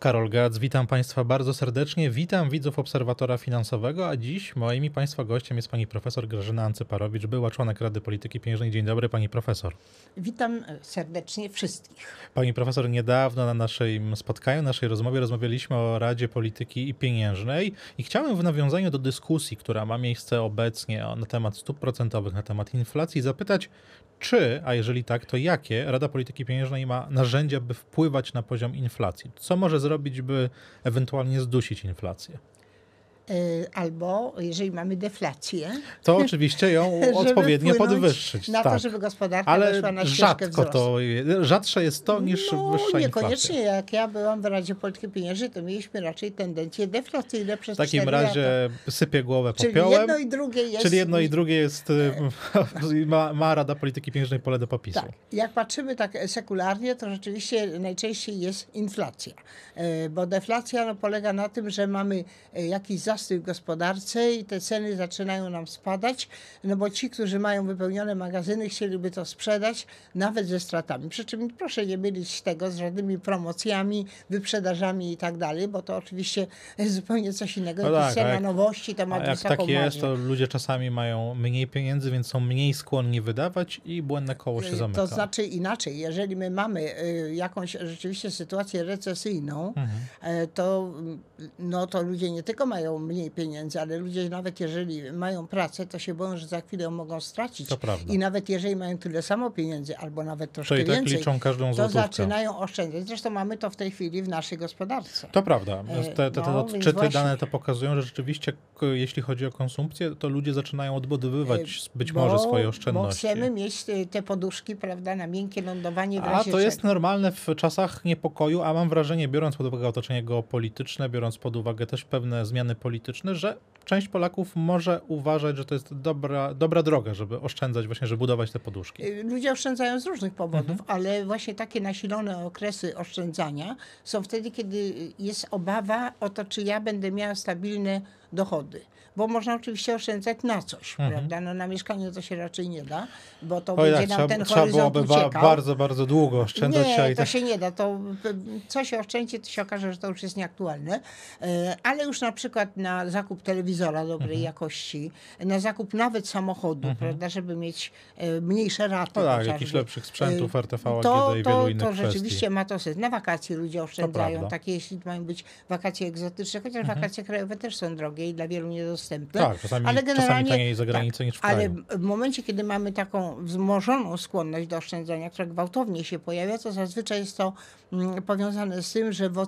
Karol Gac, witam Państwa bardzo serdecznie. Witam widzów Obserwatora Finansowego, a dziś moim i Państwa gościem jest pani profesor Grażyna Ancyparowicz, była członek Rady Polityki Pieniężnej. Dzień dobry, pani profesor. Witam serdecznie wszystkich. Pani profesor, niedawno na naszym spotkaniu, naszej rozmowie rozmawialiśmy o Radzie Polityki Pieniężnej i chciałem w nawiązaniu do dyskusji, która ma miejsce obecnie na temat stóp procentowych, na temat inflacji, zapytać, czy, a jeżeli tak, to jakie Rada Polityki Pieniężnej ma narzędzia, by wpływać na poziom inflacji? Co może zrobić, by ewentualnie zdusić inflację? Albo jeżeli mamy deflację, to oczywiście ją odpowiednio podwyższyć. Na to, żeby gospodarka weszła na ścieżkę wzrostu. Rzadsze jest to niż wyższa niekoniecznie. inflacja. Jak ja byłam w Radzie Polityki Pieniężnej, to mieliśmy raczej tendencje deflacyjne przez W takim 4 razie lata. sypię głowę Czyli popiołem. jedno i drugie jest... ma Rada Polityki Pieniężnej pole do popisu. Tak. Jak patrzymy tak sekularnie, to rzeczywiście najczęściej jest inflacja. Bo deflacja polega na tym, że mamy jakiś zastój w gospodarce i te ceny zaczynają nam spadać, no bo ci, którzy mają wypełnione magazyny, chcieliby to sprzedać nawet ze stratami. Przy czym proszę nie mylić tego z żadnymi promocjami, wyprzedażami i tak dalej, bo to oczywiście jest zupełnie coś innego. No tak, cena nowości to ma jak wysoką tak jest, marżę. to ludzie czasami mają mniej pieniędzy, więc są mniej skłonni wydawać i błędne koło się zamyka. To znaczy inaczej, jeżeli my mamy jakąś rzeczywiście sytuację recesyjną, to ludzie nie tylko mają mniej pieniędzy, ale ludzie nawet jeżeli mają pracę, to się boją, że za chwilę ją mogą stracić. To prawda. I nawet jeżeli mają tyle samo pieniędzy, albo nawet troszkę to i tak więcej, liczą każdą to złotówkę. zaczynają oszczędzać. Zresztą mamy to w tej chwili w naszej gospodarce. To prawda. Te odczyty, właśnie. dane to pokazują, że rzeczywiście jeśli chodzi o konsumpcję, to ludzie zaczynają odbudowywać być może swoje oszczędności. Bo chcemy mieć te poduszki, prawda, na miękkie lądowanie w razie A to jest normalne w czasach niepokoju, a mam wrażenie, biorąc pod uwagę otoczenie geopolityczne, biorąc pod uwagę też pewne zmiany polityczne, że część Polaków może uważać, że to jest dobra droga, żeby oszczędzać właśnie, żeby budować te poduszki. Ludzie oszczędzają z różnych powodów, ale właśnie takie nasilone okresy oszczędzania są wtedy, kiedy jest obawa o to, czy ja będę miała stabilne dochody. Bo można oczywiście oszczędzać na coś, prawda? No, na mieszkanie to się raczej nie da, bo to będzie nam ten trzeba horyzont byłoby uciekał. bardzo, bardzo długo oszczędzać. Nie, to się nie da. To, co się oszczędzi, to się okaże, że to już jest nieaktualne. Ale już na przykład na zakup telewizora dobrej jakości, na zakup nawet samochodu, prawda, żeby mieć mniejsze raty. No tak, jakichś lepszych sprzętów, RTV, AGD i wielu innych to kwestii. rzeczywiście ma to sens. Na wakacje ludzie oszczędzają, takie jeśli mają być wakacje egzotyczne, chociaż wakacje krajowe też są drogie i dla wielu niedostępne. Tak, czasami taniej za granicę niż w kraju. Ale w momencie, kiedy mamy taką wzmożoną skłonność do oszczędzania, która gwałtownie się pojawia, to zazwyczaj jest to powiązane z tym, że w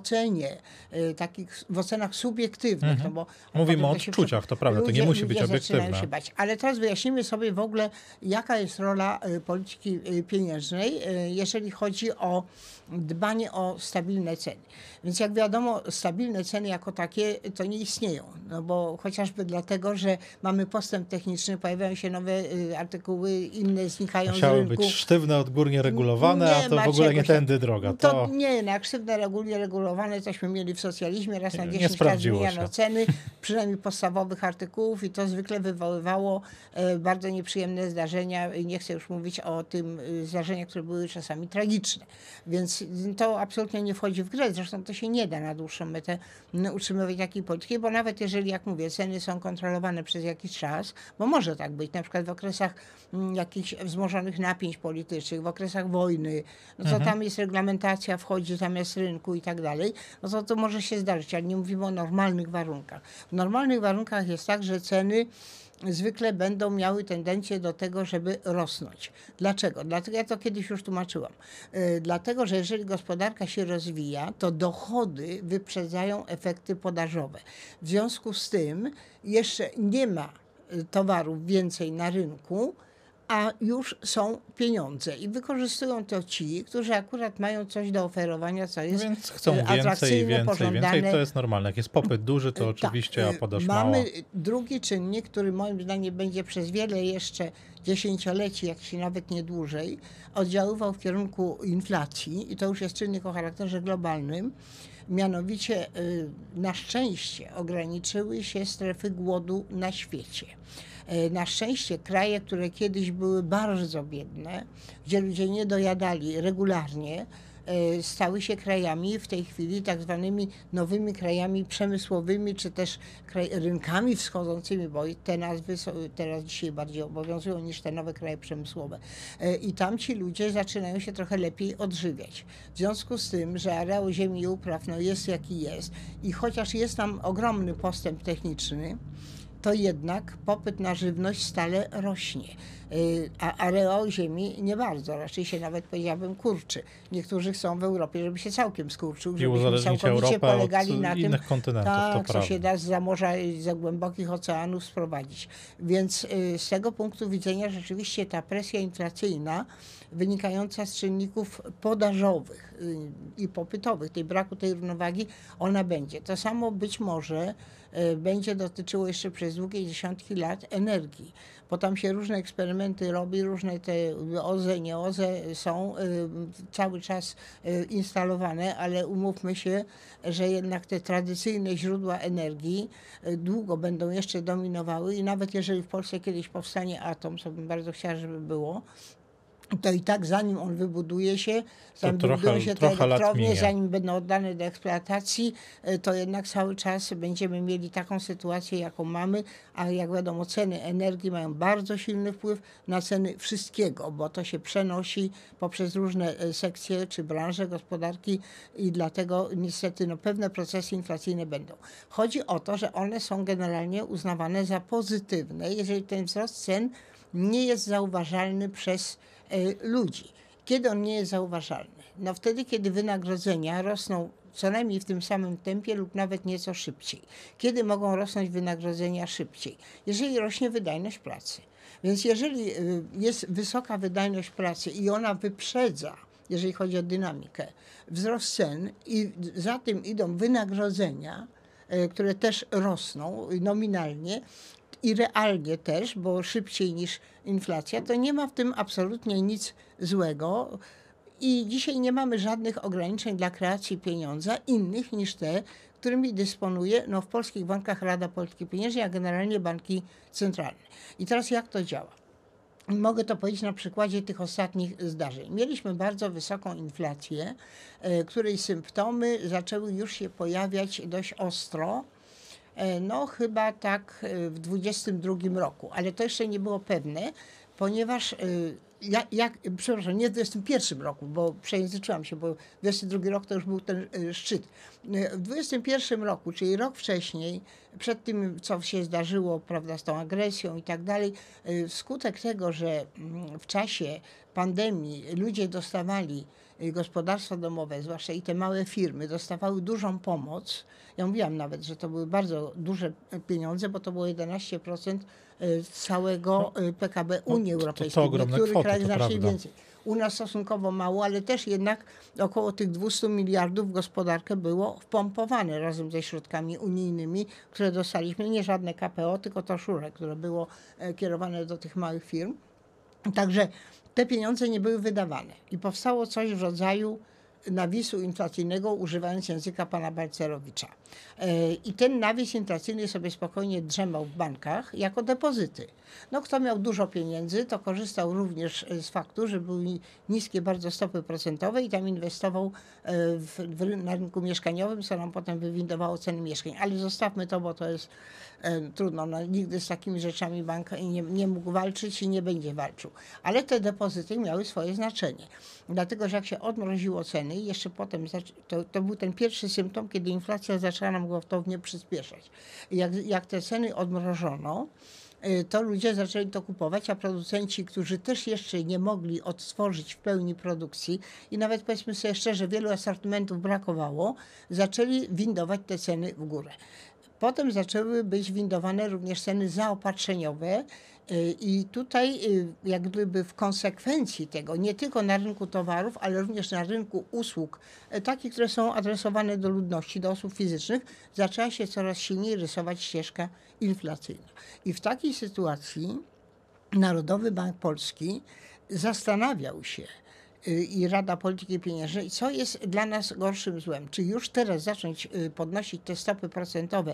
ocenach subiektywnych, no bo mówimy o odczuciach, to prawda, to nie musi być obiektywne. Się bać. Ale teraz wyjaśnimy sobie w ogóle, jaka jest rola polityki pieniężnej, jeżeli chodzi o dbanie o stabilne ceny. Więc jak wiadomo, stabilne ceny jako takie to nie istnieją, no bo chociażby dlatego, że mamy postęp techniczny, pojawiają się nowe artykuły, inne znikają z rynku. Być sztywne, odgórnie regulowane, a to w ogóle nie tędy droga. Jak sztywne, ogólnie regulowane, tośmy mieli w socjalizmie, raz na 10 lat zmieniano ceny, przynajmniej podstawowych artykułów i to zwykle wywoływało bardzo nieprzyjemne zdarzenia. Nie chcę już mówić o tym zdarzeniach, które były czasami tragiczne. Więc to absolutnie nie wchodzi w grę. Zresztą to się nie da na dłuższą metę utrzymywać takiej polityki, bo nawet jeżeli, jak mówię, ceny są kontrolowane przez jakiś czas, bo może tak być, na przykład w okresach jakichś wzmożonych napięć politycznych, w okresach wojny, no to tam jest reglamentacja, wchodzi zamiast rynku i tak dalej, no to może się zdarzyć, ale nie mówimy o normalnych warunkach. W normalnych warunkach jest tak, że ceny zwykle będą miały tendencję do tego, żeby rosnąć. Dlaczego? Dlatego ja to kiedyś już tłumaczyłam. Dlatego, że jeżeli gospodarka się rozwija, to dochody wyprzedzają efekty podażowe. W związku z tym jeszcze nie ma towarów więcej na rynku, a już są pieniądze i wykorzystują to ci, którzy akurat mają coś do oferowania, co jest więc chcą atrakcyjne, pożądane. Więcej, to jest normalne. Jak jest popyt duży, to oczywiście, a podaż mała. Mamy drugi czynnik, który moim zdaniem będzie przez wiele jeszcze dziesięcioleci, jak się nawet nie dłużej, oddziaływał w kierunku inflacji i to już jest czynnik o charakterze globalnym. Mianowicie na szczęście ograniczyły się strefy głodu na świecie. Na szczęście kraje, które kiedyś były bardzo biedne, gdzie ludzie nie dojadali regularnie, stały się krajami w tej chwili tak zwanymi nowymi krajami przemysłowymi, czy też rynkami wschodzącymi, bo te nazwy teraz dzisiaj bardziej obowiązują niż te nowe kraje przemysłowe. I tam ci ludzie zaczynają się trochę lepiej odżywiać. W związku z tym, że areał ziemi i upraw jest jaki jest i chociaż jest tam ogromny postęp techniczny, to jednak popyt na żywność stale rośnie. A areał ziemi nie bardzo, raczej się nawet powiedziałabym kurczy. Niektórzy chcą w Europie, żeby się całkiem skurczył, żebyśmy całkowicie polegali na tym, tak, co się da zza morza i za głębokich oceanów sprowadzić. Więc z tego punktu widzenia rzeczywiście ta presja inflacyjna wynikająca z czynników podażowych i popytowych, braku tej równowagi, ona będzie. To samo być może będzie dotyczyło jeszcze przez długie dziesiątki lat energii, bo tam się różne eksperymenty robi, różne te OZE, nie OZE są cały czas instalowane, ale umówmy się, że jednak te tradycyjne źródła energii długo będą jeszcze dominowały i nawet jeżeli w Polsce kiedyś powstanie atom, co bym bardzo chciała, żeby było, to i tak zanim on wybuduje się, zanim wybudują się te elektrownie, zanim będą oddane do eksploatacji, to jednak cały czas będziemy mieli taką sytuację, jaką mamy, a jak wiadomo, ceny energii mają bardzo silny wpływ na ceny wszystkiego, bo to się przenosi poprzez różne sekcje czy branże gospodarki i dlatego niestety pewne procesy inflacyjne będą. Chodzi o to, że one są generalnie uznawane za pozytywne, jeżeli ten wzrost cen nie jest zauważalny przez ludzi. Kiedy on nie jest zauważalny? No wtedy, kiedy wynagrodzenia rosną co najmniej w tym samym tempie lub nawet nieco szybciej. Kiedy mogą rosnąć wynagrodzenia szybciej? Jeżeli rośnie wydajność pracy. Więc jeżeli jest wysoka wydajność pracy i ona wyprzedza, jeżeli chodzi o dynamikę, wzrost cen i za tym idą wynagrodzenia, które też rosną nominalnie, i realnie też, bo szybciej niż inflacja, to nie ma w tym absolutnie nic złego i dzisiaj nie mamy żadnych ograniczeń dla kreacji pieniądza innych niż te, którymi dysponuje w polskich bankach Rada Polityki Pieniężnej, a generalnie banki centralne. I teraz jak to działa? Mogę to powiedzieć na przykładzie tych ostatnich zdarzeń. Mieliśmy bardzo wysoką inflację, której symptomy zaczęły już się pojawiać dość ostro, chyba tak w 2022 roku, ale to jeszcze nie było pewne, ponieważ przepraszam, nie w 2021 roku, bo przejęzyczyłam się, bo 2022 rok to już był ten szczyt. W 2021 roku, czyli rok wcześniej, przed tym, co się zdarzyło, prawda, z tą agresją i tak dalej, wskutek tego, że w czasie pandemii ludzie dostawali, gospodarstwa domowe, zwłaszcza i te małe firmy, dostawały dużą pomoc. Ja mówiłam nawet, że to były bardzo duże pieniądze, bo to było 11% całego PKB Unii Europejskiej. W niektórych krajach znacznie więcej. U nas stosunkowo mało, ale też jednak około tych 200 miliardów w gospodarkę było wpompowane razem ze środkami unijnymi, które dostaliśmy. Nie żadne KPO, tylko to szure, które było kierowane do tych małych firm. Także te pieniądze nie były wydawane i powstało coś w rodzaju nawisu inflacyjnego, używając języka pana Balcerowicza. I ten nawis inflacyjny sobie spokojnie drzemał w bankach jako depozyty. Kto miał dużo pieniędzy, to korzystał również z faktu, że były niskie bardzo stopy procentowe i tam inwestował na rynku mieszkaniowym, co nam potem wywindowało ceny mieszkań. Ale zostawmy to, bo to jest trudno. Nigdy z takimi rzeczami bank nie mógł walczyć i nie będzie walczył. Ale te depozyty miały swoje znaczenie. Dlatego, że jak się odmroziło ceny i jeszcze potem, to był ten pierwszy symptom, kiedy inflacja zaczęła nam gwałtownie przyspieszać. Jak te ceny odmrożono, to ludzie zaczęli to kupować, a producenci, którzy też jeszcze nie mogli odtworzyć w pełni produkcji i nawet powiedzmy sobie szczerze, wielu asortymentów brakowało, zaczęli windować te ceny w górę. Potem zaczęły być windowane również ceny zaopatrzeniowe i tutaj jak gdyby w konsekwencji tego, nie tylko na rynku towarów, ale również na rynku usług, takich, które są adresowane do ludności, do osób fizycznych, zaczęła się coraz silniej rysować ścieżka inflacyjna. I w takiej sytuacji Narodowy Bank Polski zastanawiał się, i Rada Polityki Pieniężnej, co jest dla nas gorszym złem. Czy już teraz zacząć podnosić te stopy procentowe,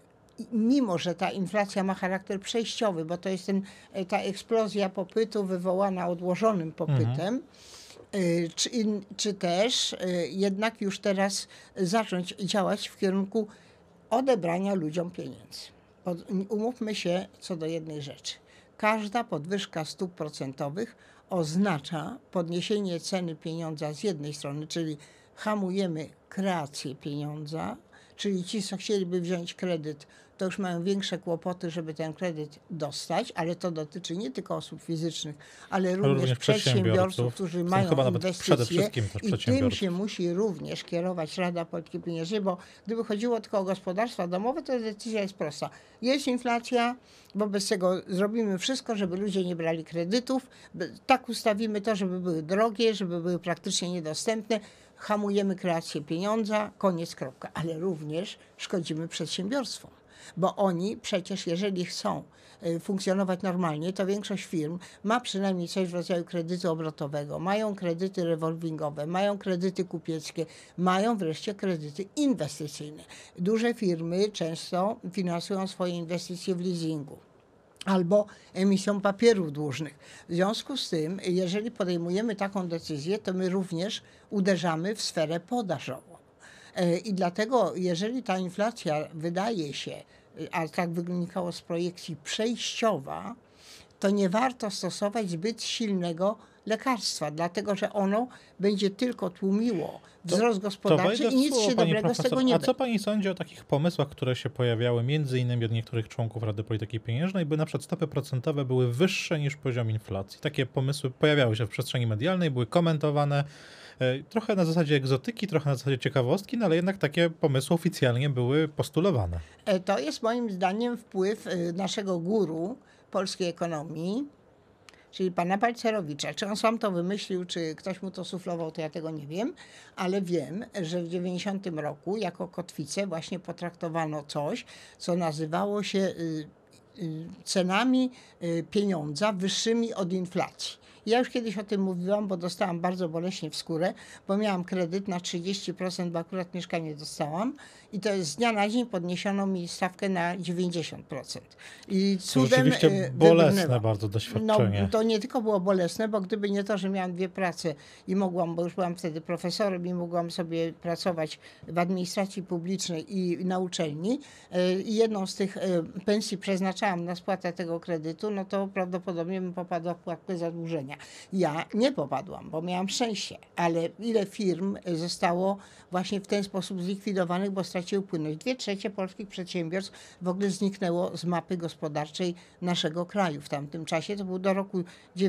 mimo że ta inflacja ma charakter przejściowy, bo to jest ta eksplozja popytu wywołana odłożonym popytem, Czy też jednak już teraz zacząć działać w kierunku odebrania ludziom pieniędzy. Umówmy się co do jednej rzeczy. Każda podwyżka stóp procentowych oznacza podniesienie ceny pieniądza z jednej strony, czyli hamujemy kreację pieniądza, czyli ci, co chcieliby wziąć kredyt, to już mają większe kłopoty, żeby ten kredyt dostać, ale to dotyczy nie tylko osób fizycznych, ale również przedsiębiorców, którzy mają inwestycje i tym się musi również kierować Rada Polityki Pieniężnej, bo gdyby chodziło tylko o gospodarstwa domowe, to decyzja jest prosta. Jest inflacja, wobec tego zrobimy wszystko, żeby ludzie nie brali kredytów, tak ustawimy to, żeby były drogie, żeby były praktycznie niedostępne, hamujemy kreację pieniądza, koniec, kropka. Ale również szkodzimy przedsiębiorstwom. Bo oni przecież, jeżeli chcą funkcjonować normalnie, to większość firm ma przynajmniej coś w rodzaju kredytu obrotowego, mają kredyty rewolwingowe, mają kredyty kupieckie, mają wreszcie kredyty inwestycyjne. Duże firmy często finansują swoje inwestycje w leasingu albo emisją papierów dłużnych. W związku z tym, jeżeli podejmujemy taką decyzję, to my również uderzamy w sferę podażową. I dlatego, jeżeli ta inflacja wydaje się, a tak wynikało z projekcji, przejściowa, to nie warto stosować zbyt silnego lekarstwa, dlatego że ono będzie tylko tłumiło wzrost gospodarczy i nic się dobrego z tego nie da. A co pani sądzi o takich pomysłach, które się pojawiały między innymi od niektórych członków Rady Polityki Pieniężnej, by na przykład stopy procentowe były wyższe niż poziom inflacji? Takie pomysły pojawiały się w przestrzeni medialnej, były komentowane, trochę na zasadzie egzotyki, trochę na zasadzie ciekawostki, no ale jednak takie pomysły oficjalnie były postulowane. To jest moim zdaniem wpływ naszego guru polskiej ekonomii, czyli pana Balcerowicza. Czy on sam to wymyślił, czy ktoś mu to suflował, to ja tego nie wiem, ale wiem, że w 90 roku jako kotwicę właśnie potraktowano coś, co nazywało się cenami pieniądza wyższymi od inflacji. Ja już kiedyś o tym mówiłam, bo dostałam bardzo boleśnie w skórę, bo miałam kredyt na 30%, bo akurat mieszkanie dostałam i to jest z dnia na dzień podniesiono mi stawkę na 90%. I cudem rzeczywiście bolesne bardzo doświadczenie. No, to nie tylko było bolesne, bo gdyby nie to, że miałam 2 prace i mogłam, bo już byłam wtedy profesorem i mogłam sobie pracować w administracji publicznej i na uczelni i jedną z tych pensji przeznaczałam na spłatę tego kredytu, no to prawdopodobnie bym popadła w pułapkę zadłużenia. Ja nie popadłam, bo miałam szczęście, ale ile firm zostało właśnie w ten sposób zlikwidowanych, bo straciły płynność. 2/3 polskich przedsiębiorstw w ogóle zniknęło z mapy gospodarczej naszego kraju w tamtym czasie. To był do roku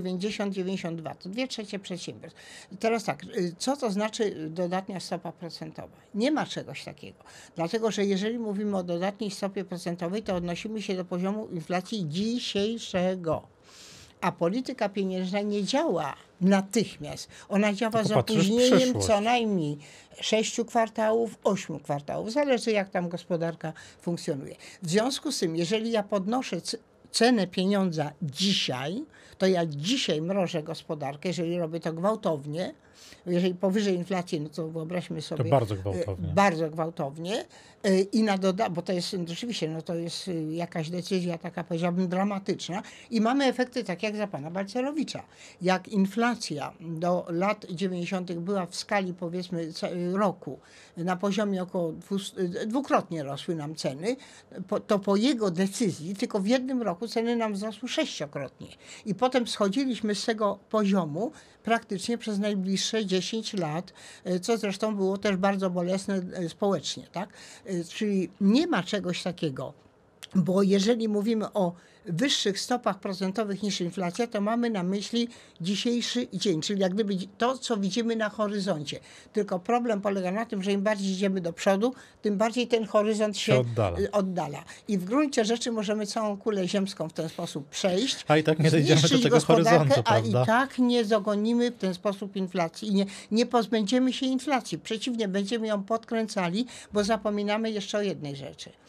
90-92. To 2/3 przedsiębiorstw. I teraz tak, co to znaczy dodatnia stopa procentowa? Nie ma czegoś takiego. Dlatego, że jeżeli mówimy o dodatniej stopie procentowej, to odnosimy się do poziomu inflacji dzisiejszego. A polityka pieniężna nie działa natychmiast. Ona działa z opóźnieniem co najmniej 6 kwartałów, 8 kwartałów. Zależy, jak tam gospodarka funkcjonuje. W związku z tym, jeżeli ja podnoszę cenę pieniądza dzisiaj, to ja dzisiaj mrożę gospodarkę, jeżeli robię to gwałtownie, jeżeli powyżej inflacji, no to wyobraźmy sobie. To bardzo gwałtownie. Bardzo gwałtownie. I bo to jest rzeczywiście, no to jest jakaś decyzja taka, powiedziałbym, dramatyczna. I mamy efekty takie jak za pana Balcerowicza. Jak inflacja do lat 90. była w skali, powiedzmy, roku na poziomie około dwukrotnie rosły nam ceny, to po jego decyzji tylko w jednym roku ceny nam wzrosły 6-krotnie. I potem schodziliśmy z tego poziomu praktycznie przez najbliższe 10 lat, co zresztą było też bardzo bolesne społecznie, tak? Czyli nie ma czegoś takiego, bo jeżeli mówimy o wyższych stopach procentowych niż inflacja, to mamy na myśli dzisiejszy dzień, czyli jak gdyby to, co widzimy na horyzoncie. Tylko problem polega na tym, że im bardziej idziemy do przodu, tym bardziej ten horyzont się oddala. I w gruncie rzeczy możemy całą kulę ziemską w ten sposób przejść, a i tak nie dojdziemy do tego horyzontu, a i tak nie dogonimy w ten sposób inflacji i nie pozbędziemy się inflacji. Przeciwnie, będziemy ją podkręcali, bo zapominamy jeszcze o jednej rzeczy.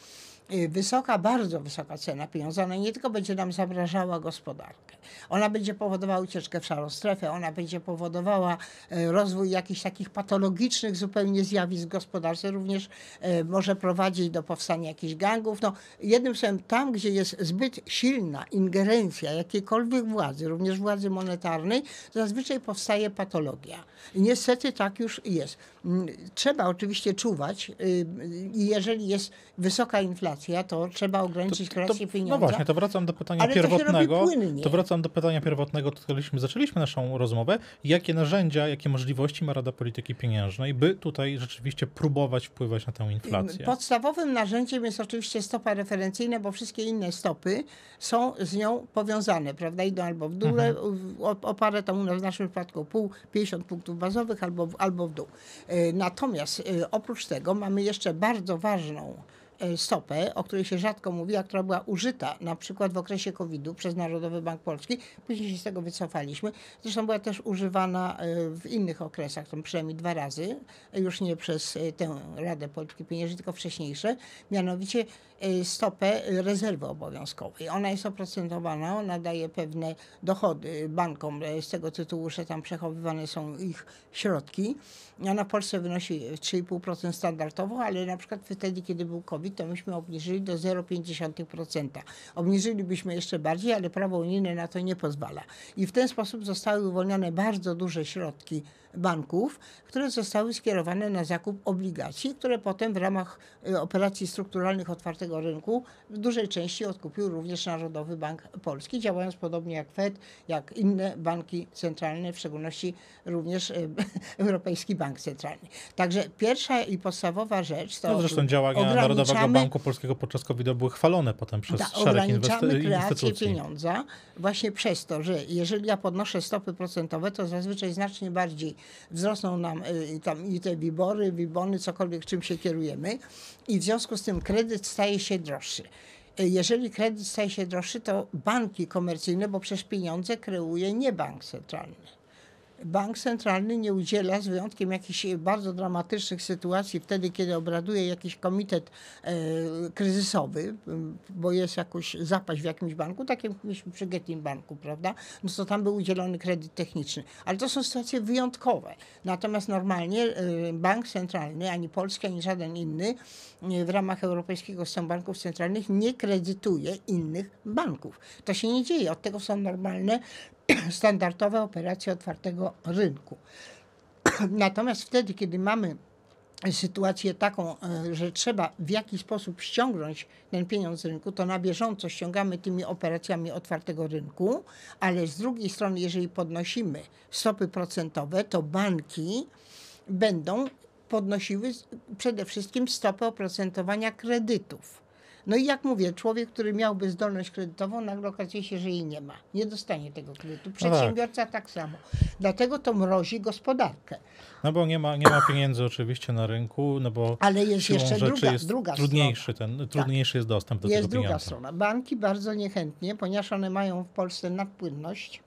wysoka, bardzo wysoka cena pieniądza, ona nie tylko będzie nam zamrażała gospodarkę, ona będzie powodowała ucieczkę w szarą strefę, ona będzie powodowała rozwój jakichś takich patologicznych zupełnie zjawisk w gospodarce, również może prowadzić do powstania jakichś gangów. No, jednym słowem, tam, gdzie jest zbyt silna ingerencja jakiejkolwiek władzy, również władzy monetarnej, zazwyczaj powstaje patologia. I niestety tak już jest. Trzeba oczywiście czuwać i jeżeli jest wysoka inflacja, to trzeba ograniczyć kreację pieniądza. No właśnie, to wracam do pytania pierwotnego. To wracam do pytania pierwotnego, od którego zaczęliśmy naszą rozmowę. Jakie narzędzia, jakie możliwości ma Rada Polityki Pieniężnej, by tutaj rzeczywiście próbować wpływać na tę inflację? Podstawowym narzędziem jest oczywiście stopa referencyjna, bo wszystkie inne stopy są z nią powiązane, prawda? Idą albo w dół, o parę tam w naszym przypadku 50 punktów bazowych, albo w dół. Natomiast oprócz tego mamy jeszcze bardzo ważną stopę, o której się rzadko mówi, a która była użyta na przykład w okresie COVID-u przez Narodowy Bank Polski. Później się z tego wycofaliśmy. Zresztą była też używana w innych okresach, tam przynajmniej 2 razy, już nie przez tę Radę Polityki Pieniężnej, tylko wcześniejsze, mianowicie stopę rezerwy obowiązkowej. Ona jest oprocentowana, ona daje pewne dochody bankom z tego tytułu, że tam przechowywane są ich środki. Ona w Polsce wynosi 3,5% standardowo, ale na przykład wtedy, kiedy był COVID, to myśmy obniżyli do 0,5%. Obniżylibyśmy jeszcze bardziej, ale prawo unijne na to nie pozwala. I w ten sposób zostały uwolnione bardzo duże środki banków, które zostały skierowane na zakup obligacji, które potem w ramach operacji strukturalnych otwartego rynku w dużej części odkupił również Narodowy Bank Polski, działając podobnie jak Fed, jak inne banki centralne, w szczególności również Europejski Bank Centralny. Także pierwsza i podstawowa rzecz to zresztą działania Narodowego Banku Polskiego podczas COVID-u były chwalone potem przez szereg ograniczamy kreację pieniądza właśnie przez to, że jeżeli ja podnoszę stopy procentowe, to zazwyczaj znacznie bardziej wzrosną nam i te WIBORy, WIBONy, cokolwiek czym się kierujemy i w związku z tym kredyt staje się droższy. Jeżeli kredyt staje się droższy, to banki komercyjne, bo przecież pieniądze kreuje nie bank centralny. Bank centralny nie udziela, z wyjątkiem jakichś bardzo dramatycznych sytuacji, wtedy kiedy obraduje jakiś komitet kryzysowy, bo jest jakoś zapaść w jakimś banku, tak jak mieliśmy przy Getin Banku, prawda? No to tam był udzielony kredyt techniczny. Ale to są sytuacje wyjątkowe. Natomiast normalnie bank centralny, ani polski, ani żaden inny w ramach Europejskiego Systemu Banków Centralnych nie kredytuje innych banków. To się nie dzieje. Od tego są normalne standardowe operacje otwartego rynku. Natomiast wtedy, kiedy mamy sytuację taką, że trzeba w jakiś sposób ściągnąć ten pieniądz z rynku, to na bieżąco ściągamy tymi operacjami otwartego rynku, ale z drugiej strony, jeżeli podnosimy stopy procentowe, to banki będą podnosiły przede wszystkim stopę oprocentowania kredytów. No i jak mówię, człowiek, który miałby zdolność kredytową, nagle okazuje się, że jej nie ma. Nie dostanie tego kredytu. Przedsiębiorca tak samo. Dlatego to mrozi gospodarkę. No bo nie ma pieniędzy oczywiście na rynku, no bo ale jest jeszcze druga trudniejszy jest dostęp do tego pieniądza. Jest druga strona. Banki bardzo niechętnie, ponieważ one mają w Polsce nadpłynność,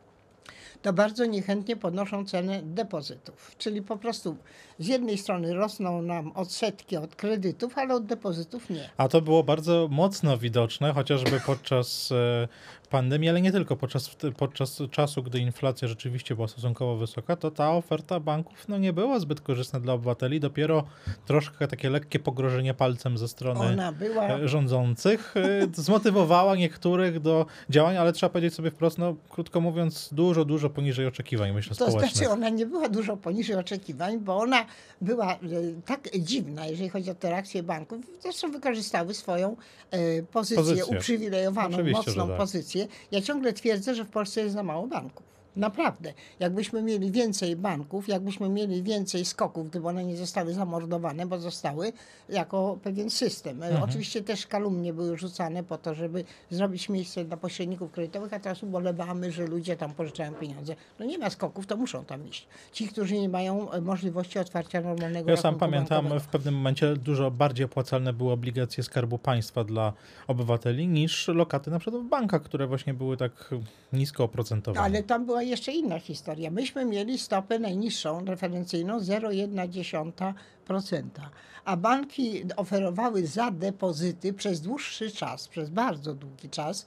to bardzo niechętnie podnoszą cenę depozytów. Czyli po prostu z jednej strony rosną nam odsetki od kredytów, ale od depozytów nie. A to było bardzo mocno widoczne, chociażby podczas pandemii, ale nie tylko. Podczas czasu, gdy inflacja rzeczywiście była stosunkowo wysoka, to ta oferta banków nie była zbyt korzystna dla obywateli. Dopiero troszkę takie lekkie pogrożenie palcem ze strony rządzących zmotywowała niektórych do działania, ale trzeba powiedzieć sobie wprost, krótko mówiąc, dużo poniżej oczekiwań, myślę, społecznych. To znaczy ona nie była dużo poniżej oczekiwań, bo ona była tak dziwna, jeżeli chodzi o te reakcje banków. Zresztą wykorzystały swoją pozycję uprzywilejowaną, mocną pozycję. Ja ciągle twierdzę, że w Polsce jest za mało banków. Naprawdę. Jakbyśmy mieli więcej banków, jakbyśmy mieli więcej skoków, gdyby one nie zostały zamordowane, bo zostały jako pewien system. Oczywiście też kalumnie były rzucane po to, żeby zrobić miejsce dla pośredników kredytowych, a teraz ubolewamy, że ludzie tam pożyczają pieniądze. No nie ma skoków, to muszą tam iść. Ci, którzy nie mają możliwości otwarcia normalnego rachunku pamiętam, bankowego. W pewnym momencie dużo bardziej opłacalne były obligacje Skarbu Państwa dla obywateli niż lokaty na przykład w bankach, które właśnie były tak nisko oprocentowane. Ale tam była była jeszcze inna historia. Myśmy mieli stopę najniższą, referencyjną 0,1%, a banki oferowały za depozyty przez dłuższy czas, przez bardzo długi czas,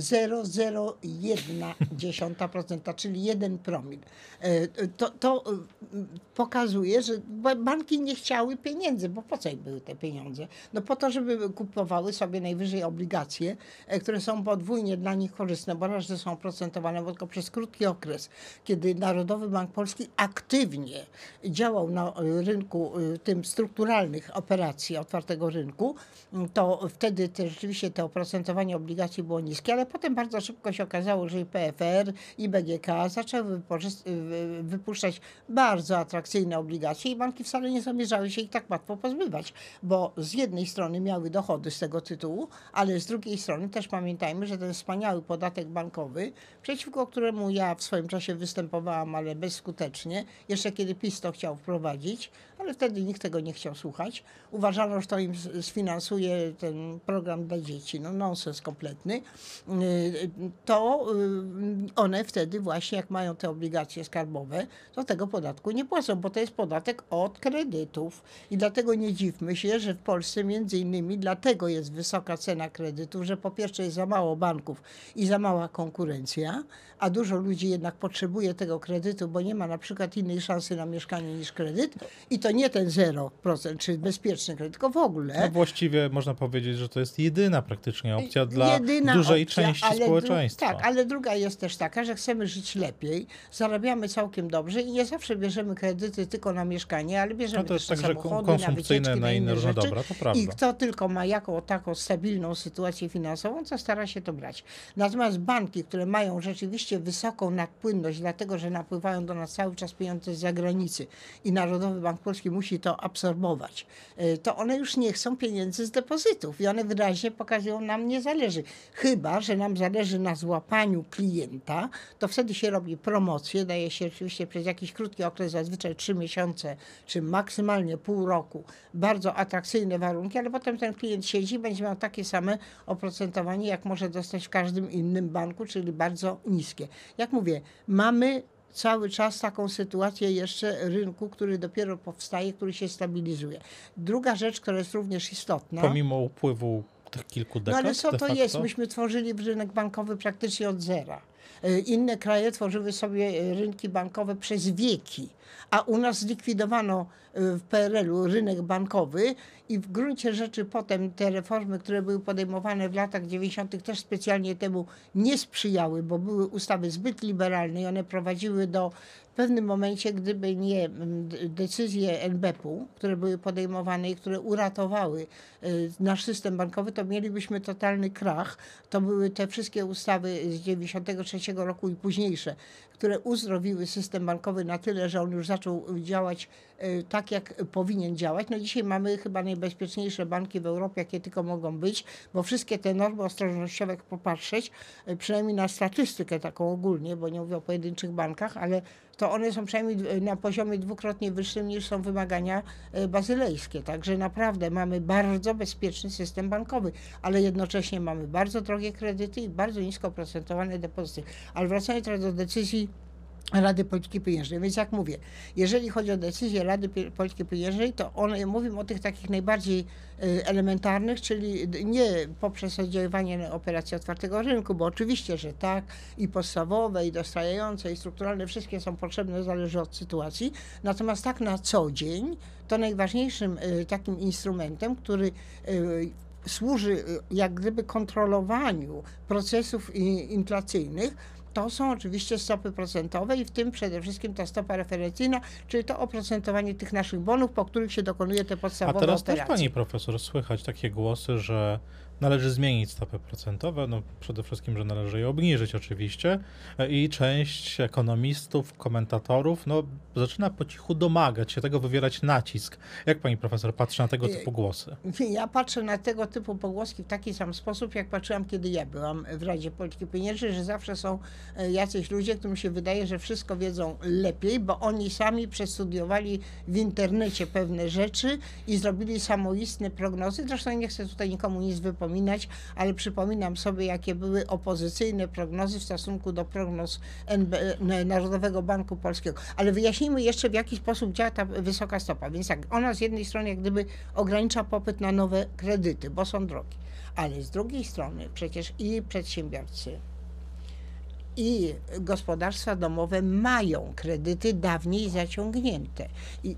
0,01%, czyli 1 promil. To pokazuje, że banki nie chciały pieniędzy, bo po co im były te pieniądze? No po to, żeby kupowały sobie najwyżej obligacje, które są podwójnie dla nich korzystne, bo raz, że są oprocentowane, bo tylko przez krótki okres, kiedy Narodowy Bank Polski aktywnie działał na rynku tym strukturalnych operacji otwartego rynku, to wtedy rzeczywiście to oprocentowanie obligacji było niskie, ale potem bardzo szybko się okazało, że i PFR, i BGK zaczęły wypuszczać bardzo atrakcyjne obligacje i banki wcale nie zamierzały się ich tak łatwo pozbywać, bo z jednej strony miały dochody z tego tytułu, ale z drugiej strony też pamiętajmy, że ten wspaniały podatek bankowy, przeciwko któremu ja w swoim czasie występowałam, ale bezskutecznie, jeszcze kiedy PiS to chciał wprowadzić, ale wtedy nikt tego nie chciał słuchać. Uważano, że to im sfinansuje ten program dla dzieci. No nonsens kompletny. To one wtedy właśnie, jak mają te obligacje skarbowe, to tego podatku nie płacą, bo to jest podatek od kredytów. I dlatego nie dziwmy się, że w Polsce między innymi dlatego jest wysoka cena kredytów, że po pierwsze jest za mało banków i za mała konkurencja, a dużo ludzi jednak potrzebuje tego kredytu, bo nie ma na przykład innej szansy na mieszkanie niż kredyt. I to nie ten 0%, czy bezpieczny kredyt, tylko w ogóle. No właściwie można powiedzieć, że to jest jedyna praktycznie opcja dla dużej części społeczeństwa. Tak, ale druga jest też taka, że chcemy żyć lepiej, zarabiamy całkiem dobrze i nie zawsze bierzemy kredyty tylko na mieszkanie, ale bierzemy też na samochody, na wycieczki, na inne rzeczy. Dobra, to prawda. I kto tylko ma taką stabilną sytuację finansową, to stara się to brać. Natomiast banki, które mają rzeczywiście wysoką nadpłynność, dlatego że napływają do nas cały czas pieniądze z zagranicy i Narodowy Bank Polski musi to absorbować, to one już nie chcą pieniędzy z depozytów i one wyraźnie pokazują, nam nie zależy. Chyba że nam zależy na złapaniu klienta, to wtedy się robi promocję, daje się oczywiście przez jakiś krótki okres, zazwyczaj 3 miesiące, czy maksymalnie pół roku, bardzo atrakcyjne warunki, ale potem ten klient siedzi i będzie miał takie same oprocentowanie, jak może dostać w każdym innym banku, czyli bardzo niskie. Jak mówię, mamy cały czas taką sytuację jeszcze rynku, który dopiero powstaje, który się stabilizuje. Druga rzecz, która jest również istotna. Pomimo upływu tych kilku dekad. No ale co to jest? Myśmy tworzyli rynek bankowy praktycznie od zera. Inne kraje tworzyły sobie rynki bankowe przez wieki, a u nas zlikwidowano w PRL-u rynek bankowy i w gruncie rzeczy potem te reformy, które były podejmowane w latach 90. też specjalnie temu nie sprzyjały, bo były ustawy zbyt liberalne i one prowadziły do w pewnym momencie, gdyby nie decyzje NBP-u, które były podejmowane i które uratowały nasz system bankowy, to mielibyśmy totalny krach. To były te wszystkie ustawy z 93 roku i późniejsze, które uzdrowiły system bankowy na tyle, że on już zaczął działać tak, jak powinien działać. No dzisiaj mamy chyba najbezpieczniejsze banki w Europie, jakie tylko mogą być, bo wszystkie te normy ostrożnościowe, jak popatrzeć, przynajmniej na statystykę taką ogólnie, bo nie mówię o pojedynczych bankach, ale to one są przynajmniej na poziomie dwukrotnie wyższym niż są wymagania bazylejskie. Także naprawdę mamy bardzo bezpieczny system bankowy, ale jednocześnie mamy bardzo drogie kredyty i bardzo nisko oprocentowane depozyty. Ale wracając teraz do decyzji Rady Polityki Pieniężnej. Więc jak mówię, jeżeli chodzi o decyzję Rady Polityki Pieniężnej, to mówimy o tych takich najbardziej elementarnych, czyli nie poprzez oddziaływanie na operacje otwartego rynku, bo oczywiście, że tak, i podstawowe, i dostrajające, i strukturalne, wszystkie są potrzebne, zależy od sytuacji. Natomiast tak na co dzień, to najważniejszym takim instrumentem, który służy jak gdyby kontrolowaniu procesów inflacyjnych, to są oczywiście stopy procentowe i w tym przede wszystkim ta stopa referencyjna, czyli to oprocentowanie tych naszych bonów, po których się dokonuje te podstawowe operacje. A teraz też, pani profesor, słychać takie głosy, że należy zmienić stopy procentowe, no przede wszystkim, że należy je obniżyć oczywiście i część ekonomistów, komentatorów, no zaczyna po cichu domagać się tego, wywierać nacisk. Jak pani profesor patrzy na tego typu głosy? Ja patrzę na tego typu pogłoski w taki sam sposób, jak patrzyłam, kiedy ja byłam w Radzie Polityki Pieniężnej, że zawsze są jacyś ludzie, którym się wydaje, że wszystko wiedzą lepiej, bo oni sami przestudiowali w internecie pewne rzeczy i zrobili samoistne prognozy. Zresztą nie chcę tutaj nikomu nic wypominać, przypominać, ale przypominam sobie, jakie były opozycyjne prognozy w stosunku do prognoz Narodowego Banku Polskiego. Ale wyjaśnijmy jeszcze, w jaki sposób działa ta wysoka stopa. Więc tak, ona z jednej strony jak gdyby ogranicza popyt na nowe kredyty, bo są drogie. Ale z drugiej strony przecież i przedsiębiorcy, i gospodarstwa domowe mają kredyty dawniej zaciągnięte. I